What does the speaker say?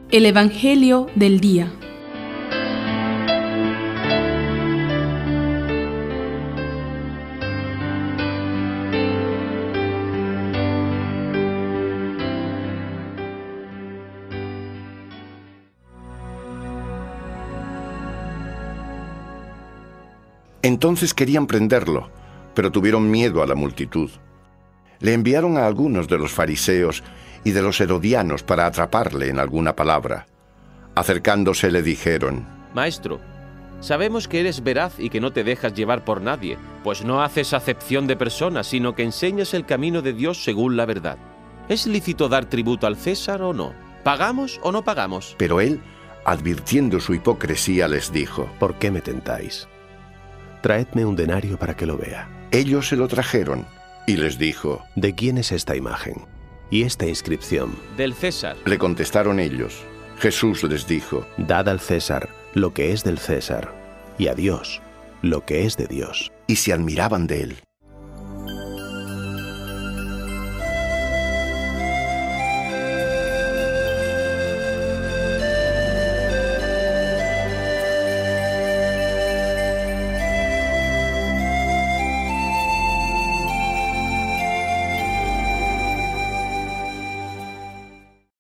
El Evangelio del día. Entonces querían prenderlo, pero tuvieron miedo a la multitud. Le enviaron a algunos de los fariseos y de los herodianos para atraparle en alguna palabra. Acercándose le dijeron: Maestro, sabemos que eres veraz y que no te dejas llevar por nadie, pues no haces acepción de personas, sino que enseñas el camino de Dios según la verdad. ¿Es lícito dar tributo al César o no? ¿Pagamos o no pagamos? Pero él, advirtiendo su hipocresía, les dijo: ¿Por qué me tentáis? Traedme un denario para que lo vea. Ellos se lo trajeron, y les dijo: ¿De quién es esta imagen y esta inscripción? Del César. Le contestaron ellos. Jesús les dijo: Dad al César lo que es del César, y a Dios lo que es de Dios. Y se admiraban de él.